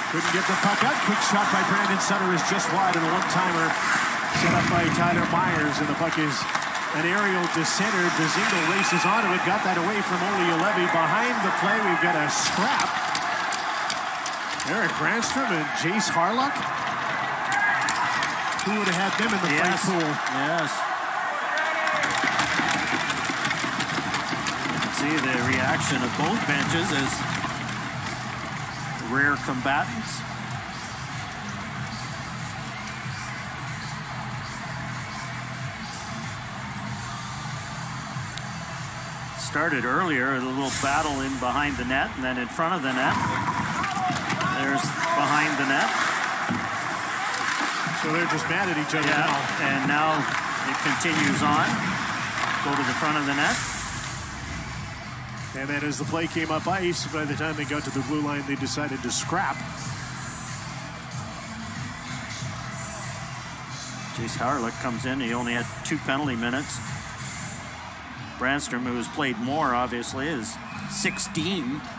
Couldn't get the puck out. Quick shot by Brandon Sutter is just wide, and a one-timer set up by Tyler Myers, and the puck is an aerial descenter. Dzingel races onto it, got that away from Olealevi. Behind the play, we've got a scrap. Erik Brannstrom and Jayce Hawryluk. Who would have had them in the fight pool? Yes. You can see the reaction of both benches as rare combatants. Started earlier, a little battle in behind the net, and then in front of the net. There's behind the net. So they're just mad at each other now. And now it continues on. Go to the front of the net. And then as the play came up ice, by the time they got to the blue line, they decided to scrap. Jayce Hawryluk comes in. He only had 2 penalty minutes. Brannstrom, who has played more, obviously, is 16.